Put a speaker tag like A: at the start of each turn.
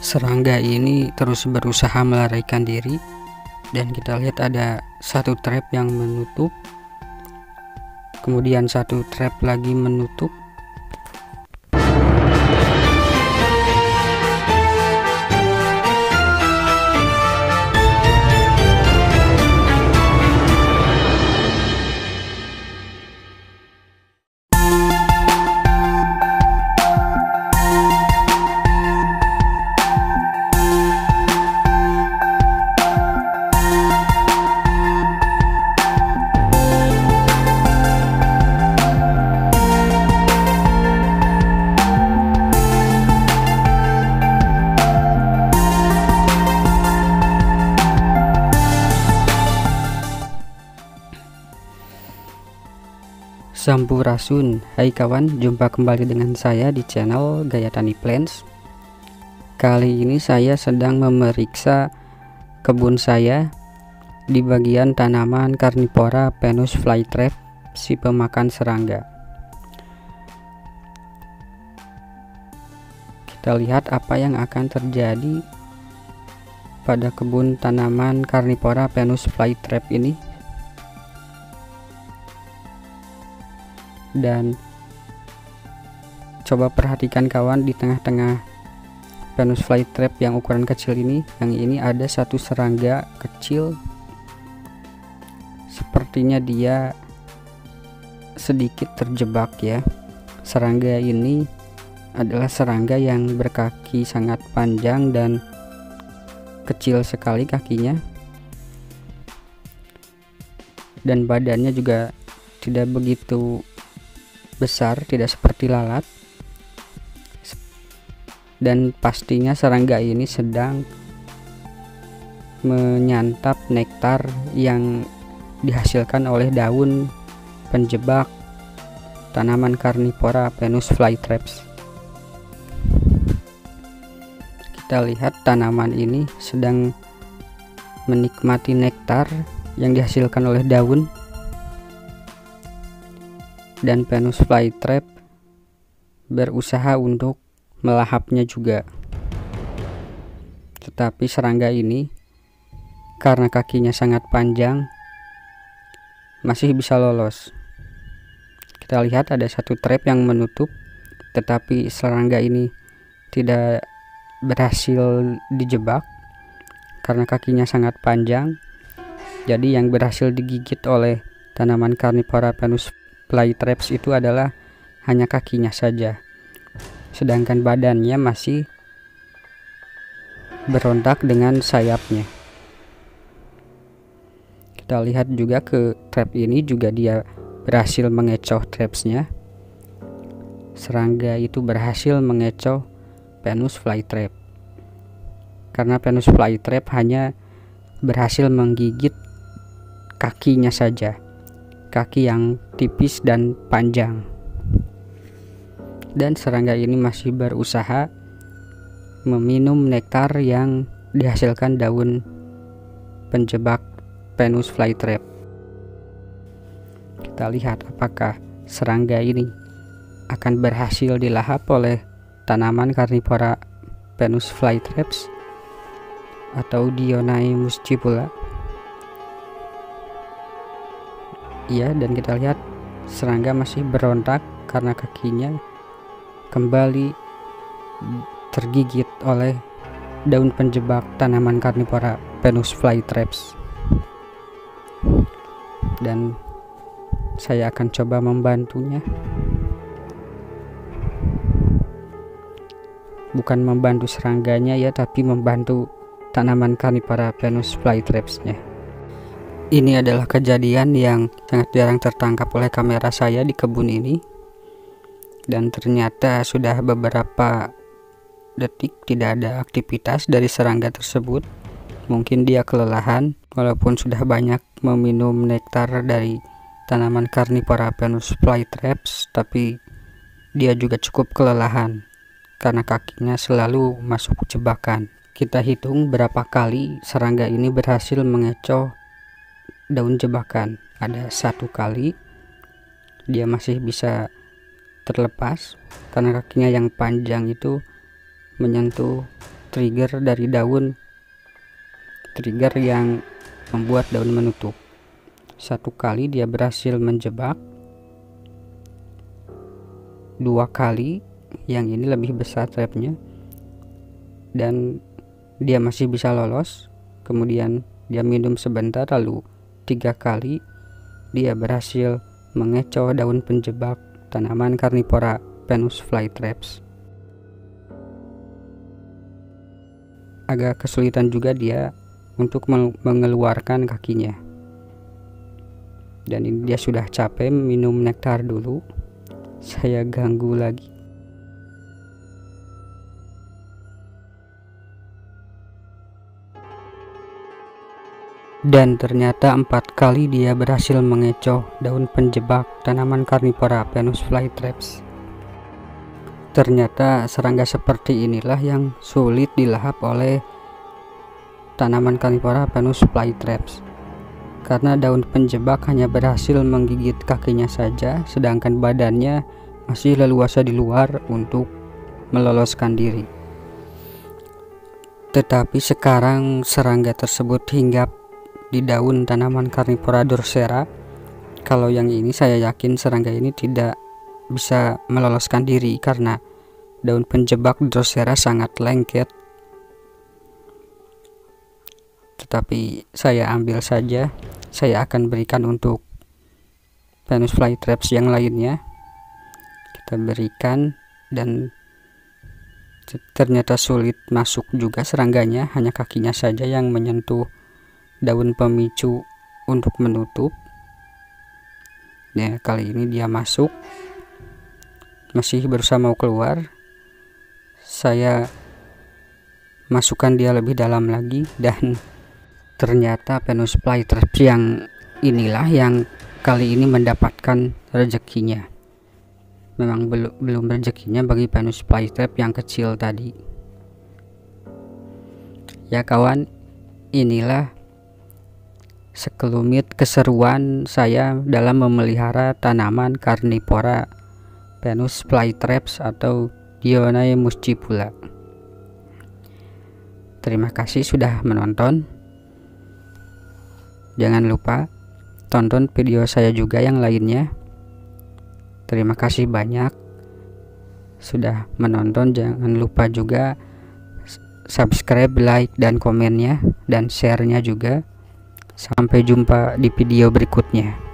A: Serangga ini terus berusaha melarikan diri, dan kita lihat ada satu trap yang menutup, kemudian satu trap lagi menutup. Sampurasun, hai kawan, jumpa kembali dengan saya di channel Gaya Tani Plants. Kali ini saya sedang memeriksa kebun saya di bagian tanaman karnivora Venus flytrap, si pemakan serangga. Kita lihat apa yang akan terjadi pada kebun tanaman karnivora Venus flytrap ini. Dan coba perhatikan kawan, di tengah-tengah Venus flytrap yang ukuran kecil ini, yang ini ada satu serangga kecil. Sepertinya dia sedikit terjebak ya. Serangga ini adalah serangga yang berkaki sangat panjang dan kecil sekali kakinya, dan badannya juga tidak begitu besar, tidak seperti lalat. Dan pastinya serangga ini sedang menyantap nektar yang dihasilkan oleh daun penjebak tanaman karnivora Venus flytraps. Kita lihat tanaman ini sedang menikmati nektar yang dihasilkan oleh daun, dan Venus flytrap berusaha untuk melahapnya juga. Tetapi serangga ini karena kakinya sangat panjang masih bisa lolos. Kita lihat ada satu trap yang menutup, tetapi serangga ini tidak berhasil dijebak karena kakinya sangat panjang. Jadi yang berhasil digigit oleh tanaman karnivora Venus flytraps itu adalah hanya kakinya saja, sedangkan badannya masih berontak dengan sayapnya. Kita lihat juga ke trap ini juga dia berhasil mengecoh trapsnya. Serangga itu berhasil mengecoh Venus flytrap, karena Venus flytrap hanya berhasil menggigit kakinya saja, kaki yang tipis dan panjang. Dan serangga ini masih berusaha meminum nektar yang dihasilkan daun penjebak Venus flytrap. Kita lihat apakah serangga ini akan berhasil dilahap oleh tanaman karnivora Venus flytraps atau Dionaea muscipula. Iya, dan kita lihat serangga masih berontak karena kakinya kembali tergigit oleh daun penjebak tanaman karnivora Venus flytraps. Dan saya akan coba membantunya, bukan membantu serangganya ya, tapi membantu tanaman karnivora Venus flytrapsnya. Ini adalah kejadian yang sangat jarang tertangkap oleh kamera saya di kebun ini, dan ternyata sudah beberapa detik tidak ada aktivitas dari serangga tersebut. Mungkin dia kelelahan, walaupun sudah banyak meminum nektar dari tanaman karnivora Venus flytraps, tapi dia juga cukup kelelahan karena kakinya selalu masuk jebakan. Kita hitung berapa kali serangga ini berhasil mengecoh daun jebakan. Ada satu kali dia masih bisa terlepas karena kakinya yang panjang itu menyentuh trigger dari daun, trigger yang membuat daun menutup. Satu kali dia berhasil menjebak, dua kali, yang ini lebih besar trapnya, dan dia masih bisa lolos. Kemudian dia minum sebentar, lalu 3 kali dia berhasil mengecoh daun penjebak tanaman Carnivora Venus flytraps. Agak kesulitan juga dia untuk mengeluarkan kakinya, dan ini dia sudah capek minum nektar dulu. Saya ganggu lagi. Dan ternyata 4 kali dia berhasil mengecoh daun penjebak tanaman Carnivora Venus flytraps. Ternyata serangga seperti inilah yang sulit dilahap oleh tanaman Carnivora Venus flytraps, karena daun penjebak hanya berhasil menggigit kakinya saja, sedangkan badannya masih leluasa di luar untuk meloloskan diri. Tetapi sekarang serangga tersebut hinggap di daun tanaman Carnivora Drosera. Kalau yang ini saya yakin serangga ini tidak bisa meloloskan diri karena daun penjebak Drosera sangat lengket. Tetapi saya ambil saja, saya akan berikan untuk Venus flytraps yang lainnya. Kita berikan, dan ternyata sulit masuk juga serangganya, hanya kakinya saja yang menyentuh daun pemicu untuk menutup. Nah, kali ini dia masuk, masih berusaha mau keluar. Saya masukkan dia lebih dalam lagi, dan ternyata Venus flytraps yang inilah yang kali ini mendapatkan rezekinya. Memang belum rezekinya bagi Venus flytrap yang kecil tadi. Ya kawan, inilah sekelumit keseruan saya dalam memelihara tanaman Carnivora Venus flytraps atau Dionaea muscipula. Terima kasih sudah menonton. Jangan lupa tonton video saya juga yang lainnya. Terima kasih banyak sudah menonton. Jangan lupa juga subscribe, like, dan komennya, dan share-nya juga. Sampai jumpa di video berikutnya.